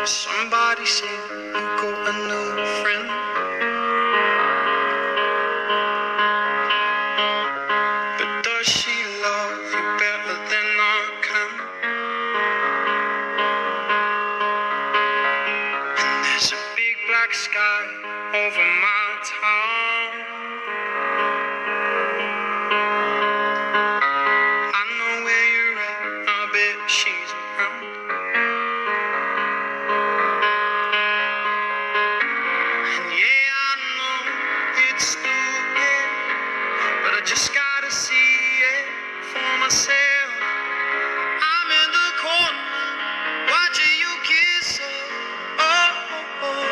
Somebody said you got a new friend, but does she love you better than I can? And there's a big black sky over my town. I know where you're at, I bet she's around. Just gotta see it for myself. I'm in the corner watching you kiss her. Oh, oh, oh.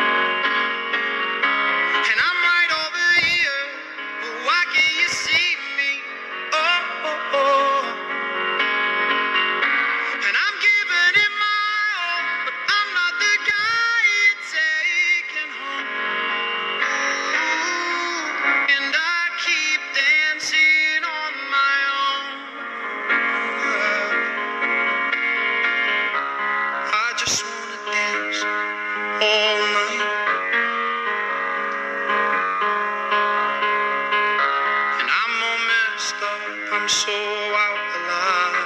And I'm right over here, but why can't you see me? Oh, oh, oh. And I'm giving it my all, but I'm not the guy you're taking home. Ooh, and I keep dancing on my own. I just wanna dance all night, and I'm all messed up, I'm so out of line.